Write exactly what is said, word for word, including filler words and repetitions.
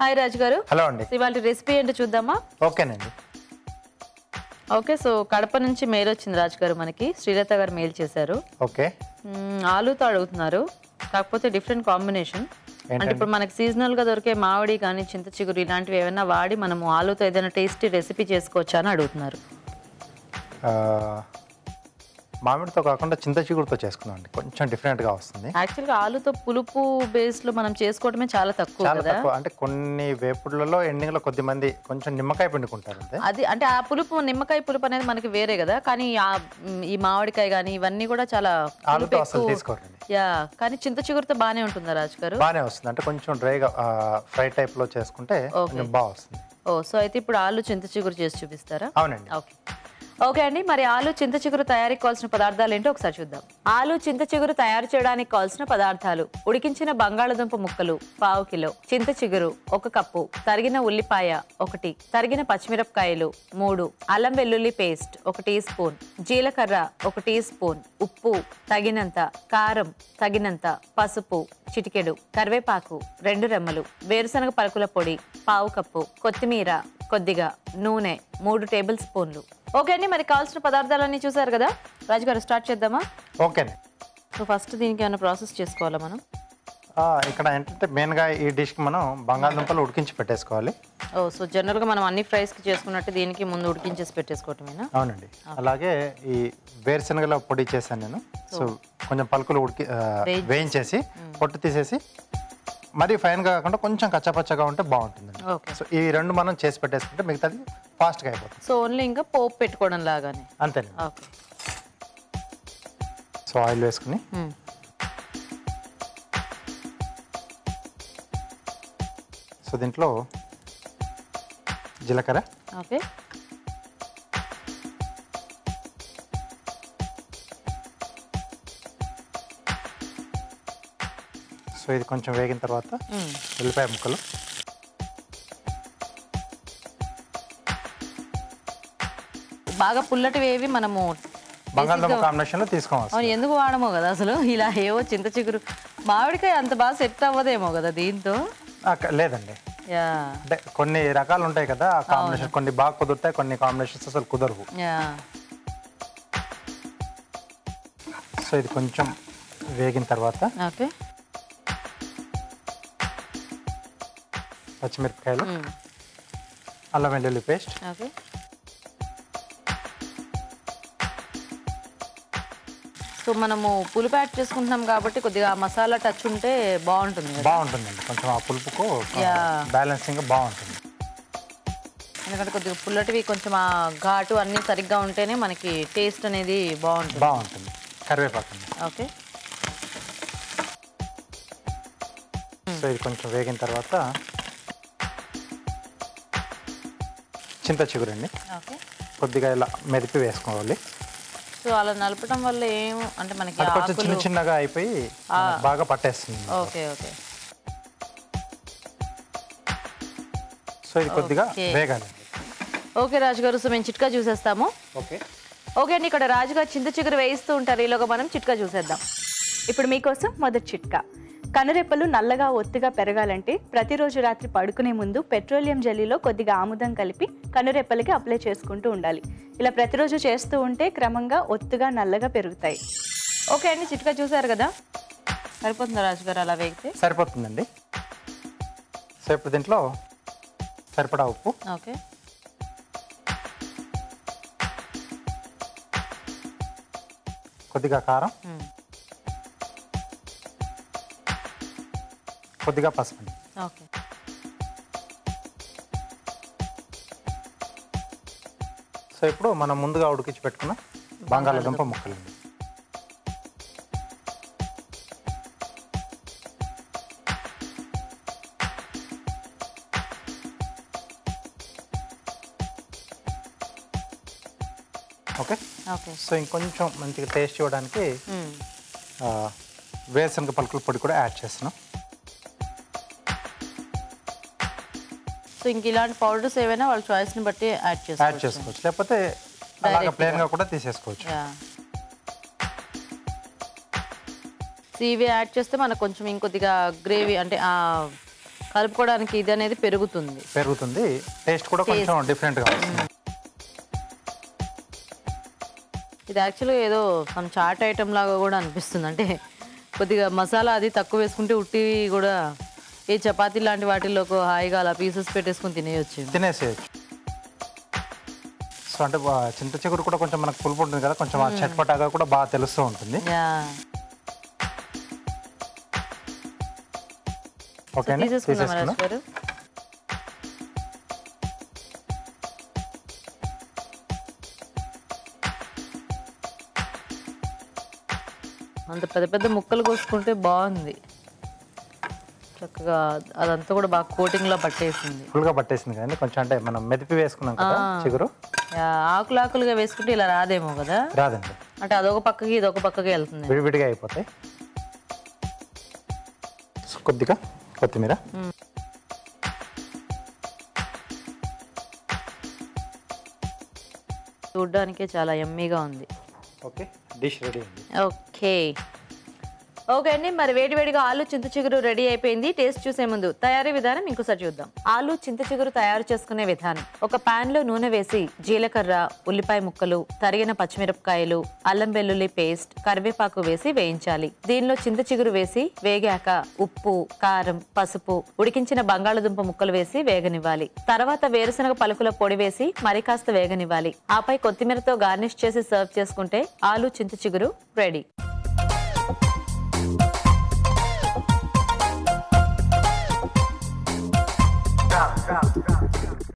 Hi రాజు గారు. Hello అండి. ఇవాళ రెసిపీ ఏంటో చూద్దామా? ఓకేనండి. ఓకే, సో కడప నుంచి మెయిల్ వచ్చింది రాజు గారు, మనకి శ్రీలత గారు మెయిల్ చేశారు. ఓకే. ఆలూతో అడుగుతున్నారు, కాకపోతే డిఫరెంట్ కాంబినేషన్. అంటే ఇప్పుడు మనకి సీజనల్ గా దొరికే మామిడి కానీ చింత చిగురు ఇలాంటివి ఏమైనా వాడి మనము ఆలూతో ఏదైనా టేస్టీ రెసిపీ చేసుకోవచ్చా అని అడుగుతున్నారు. మామిడితో కాకుండా చింత చిగురుతో చేసుకున్నాం అండి, కొంచెం డిఫరెంట్గా వస్తుంది. యాక్చువల్గా ఆలూతో పులుపు బేస్లో మనం చేసుకోవడమే చాలా తక్కువ చాలా తక్కువ. అంటే కొన్ని వేపుడులలో ఎండింగ్లో కొద్ది మంది కొంచెం నిమ్మకాయ పిండుకుంటారు అంతే. అది అంటే ఆ పులుపు నిమ్మకాయ పులుపు అనేది మనకి వేరే కదా, కానీ ఈ మామిడికాయ కానీ ఇవన్నీ కూడా చాలా ఆలూతో అసలు తీసుకోరండి. యా, కానీ చింత చిగురుతో బాగానే ఉంటుందా రాజు గారు? బాగానే వస్తుంది, అంటే కొంచెం డ్రైగా ఫ్రై టైప్లో చేసుకుంటే బాగా వస్తుంది. ఓ, సో అయితే ఇప్పుడు ఆలు చింత చిగురు చేసి చూపిస్తారా? అవునండి. ఓకే ఓకే అండి. మరి ఆలు చింత చిగురు తయారీకి కావాల్సిన పదార్థాలు ఏంటో ఒకసారి చూద్దాం. ఆలు చింత చిగురు తయారు చేయడానికి కావాల్సిన పదార్థాలు: ఉడికించిన బంగాళదుంప ముక్కలు పావు కిలో, చింత చిగురు ఒక కప్పు, తరిగిన ఉల్లిపాయ ఒకటి, తరిగిన పచ్చిమిరపకాయలు మూడు, అల్లం వెల్లుల్లి పేస్ట్ ఒక టీ స్పూన్, జీలకర్ర ఒక టీ స్పూన్, ఉప్పు తగినంత, కారం తగినంత, పసుపు చిటికెడు, కరివేపాకు రెండు రెమ్మలు, వేరుశనగ పలుకుల పొడి పావు కప్పు, కొత్తిమీర కొద్దిగా, నూనె మూడు టేబుల్ స్పూన్లు. ఓకే అండి, మరి కావాల్సిన పదార్థాలన్నీ చూసారు కదా, రాజుగారు స్టార్ట్ చేద్దామా? ఓకేనే. సో ఫస్ట్ దీనికి ఏమైనా ప్రాసెస్ చేసుకోవాలా మనం? ఇక్కడ ఏంటంటే మెయిన్గా ఈ డిష్కి మనం బంగాళదుంపలు ఉడికించి పెట్టేసుకోవాలి. ఓ, సో జనరల్గా మనం అన్ని ఫ్రైస్కి చేసుకున్నట్టు దీనికి ముందు ఉడికించేసి పెట్టేసుకోవటమేనా? అవునండి. అలాగే ఈ వేరుశనగల పొడి చేశాను నేను. సో కొంచెం పలుకులు ఉడికి వేయించేసి పొట్టు తీసేసి మరీ ఫైన్గా కాకుండా కొంచెం కచ్చాపచ్చగా ఉంటే బాగుంటుందండి. సో ఈ రెండు మనం చేసి పెట్టేసుకుంటే మిగతాది ఫాస్ట్గా అయిపోతుంది. సో ఓన్లీ ఇంకా పోపు పెట్టుకోవడం లాగానే అంతేనండి. ఓకే. సో ఆయిల్ వేసుకుని సో దీంట్లో జీలకర్ర, ఓకే, సో ఇది కొంచెం వేగిన తర్వాత ఉల్లిపాయ ముక్కలు, బాగా పుల్లటివి ఏవి మనము బంగాళదుంప కాంబినేషన్లో తీసుకోవాలి. ఎందుకు వాడమో కదా అసలు, ఇలా ఏవో చింత చిగురు మామిడికాయ అంత బాగా సెట్ అవ్వదేమో కదా దీంతో? లేదండి, అంటే కొన్ని రకాలు ఉంటాయి కదా ఆ కాంబినేషన్, కొన్ని బాగా కుదురుతాయి, కొన్ని కాంబినేషన్స్ అసలు కుదరవు. సో ఇది కొంచెం వేగిన తర్వాత ఓకే పచ్చిమిరపకాయలు, అల్లం వెల్లుల్లి పేస్ట్, ఓకే, సో మనము పులుపు యాడ్ చేసుకుంటున్నాం కాబట్టి కొద్దిగా మసాలా టచ్ ఉంటే బాగుంటుంది. బాగుంటుందండి, కొంచెం ఆ పులుపుకు బ్యాలెన్సింగ్ బాగుంటుంది. ఎందుకంటే కొద్దిగా పుల్లటివి కొంచెం ఆ ఘాటు అన్నీ సరిగ్గా ఉంటేనే మనకి టేస్ట్ అనేది బాగుంటుంది. బాగుంటుంది. కరివేపాకు, ఓకే. సో ఇది కొంచెం వేగిన తర్వాత చింత చిగురండి, ఓకే, కొద్దిగా ఇలా మెదిపి వేసుకోవాలి. సో అలా నలపడం వల్ల ఏం అంటే మనకి కొంచెం చిన్న చిన్నగా అయిపోయి బాగా పట్టేస్తుంది. Okay okay. సో ఇది కొద్దిగా వేగాలి. ఓకే రాజుగారు, సో మేము చిట్కా చూసేస్తాము. ఓకే ఓకే అండి, ఇక్కడ రాజుగారు చింత చిగురు వేయిస్తూ ఉంటారు, ఈలోగా మనం చిట్కా చూసేద్దాం. ఇప్పుడు మీకోసం మొదటి చిట్కా. కనురెప్పలు నల్లగా ఒత్తుగా పెరగాలంటే ప్రతిరోజు రాత్రి పడుకునే ముందు పెట్రోలియం జెల్లీలో కొద్దిగా ఆముదం కలిపి కనురెప్పలకి అప్లై చేసుకుంటూ ఉండాలి. ఇలా ప్రతిరోజు చేస్తూ ఉంటే క్రమంగా ఒత్తుగా నల్లగా పెరుగుతాయి. ఓకే అండి, చిట్కా చూసారు కదా, సరిపోతుందా రాజుగారు అలా వేగితే? సరిపోతుందండి. సో ఇప్పుడు దీంట్లో సరిపడా ఉప్పు, ఓకే, కొద్దిగా కారం, కొద్దిగా పసుపు. ఓకే, సో ఇప్పుడు మనం ముందుగా ఉడికించి పెట్టుకున్న బంగాళదుంప ముక్కలండి. Okay okay. సో ఇంకొంచెం మంచిగా టేస్ట్ ఇవ్వడానికి వేరుశనగ పలుకుల పొడి కూడా యాడ్ చేస్తున్నాం. సో ఇంక ఇలాంటి పౌడర్స్ ఏవైనా వాళ్ళ చాయిస్ని బట్టి యాడ్ చేసుకోవచ్చు యాడ్ చేసుకోవచ్చు లేకపోతే అలాగా ప్లెయిన్గా కూడా తీసేసుకోవచ్చు. ఇవి యాడ్ చేస్తే మనకు కొంచెం ఇంకొద్దిగా గ్రేవీ అంటే కలుపుకోవడానికి ఇది అనేది పెరుగుతుంది పెరుగుతుంది టేస్ట్ కూడా కొంచెం డిఫరెంట్గా వస్తుంది. ఇది యాక్చువల్గా ఏదో మన చాట్ ఐటమ్ లాగా కూడా అనిపిస్తుంది. అంటే కొద్దిగా మసాలా అది తక్కువ వేసుకుంటే ఉట్టి కూడా ఏ చపాతీ లాంటి వాటిల్లోకి హాయిగా అలా పీసెస్ పెట్టేసుకుని తినేయచ్చు తినేసేయచ్చు. సో అంటే చింత చిగురు కూడా కొంచెం మనకు పులుపు ఉంటుంది కదా, కొంచెం ఆ చట్పటాగా కూడా బాగా తెలుస్తూ ఉంటుంది. ఓకే అండి, తీసేసుకున్నాం. అంత పెద్ద పెద్ద ముక్కలు కోసుకుంటే బాగుంది, చక్కగా అదంతా కూడా బాగా కోటింగ్ లో పట్టేసింది, ఫుల్ గా పట్టేసింది కానీ కొంచెం అంటే మనం మెదిపి వేసుకున్నాం కదా చిగురు, ఆకులు ఆకులుగా వేసుకుంటే ఇలా రాదేమో కదా. రాదండి, అంటే అదొక పక్కకి ఇదొక పక్కకి వెళ్తుంది, విడివిడిగా అయిపోతాయి. కొద్దిగా కొత్తిమీర, చూడ్డానికే చాలా యమ్మీగా ఉంది. ఓకే, డిష్ రెడీ అండి. ఓకే ఓకే అండి, మరి వేడివేడిగా ఆలు చింత చిగురు రెడీ అయిపోయింది. టేస్ట్ చూసే ముందు తయారీ విధానం ఇంకోసారి చూద్దాం. ఆలు చింత చిగురు తయారు చేసుకునే విధానం: ఒక పాన్ లో నూనె వేసి జీలకర్ర, ఉల్లిపాయ ముక్కలు, తరిగిన పచ్చిమిరపకాయలు, అల్లం వెల్లుల్లి పేస్ట్, కరివేపాకు వేసి వేయించాలి. దీనిలో చింత చిగురు వేసి వేగాక ఉప్పు, కారం, పసుపు, ఉడికించిన బంగాళదుంప ముక్కలు వేసి వేగనివ్వాలి. తర్వాత వేరుశనగ పలుకుల పొడి వేసి మరి కాస్త వేగనివ్వాలి. ఆపై కొత్తిమీరతో గార్నిష్ చేసి సర్వ్ చేసుకుంటే ఆలు చింత చిగురు రెడీ.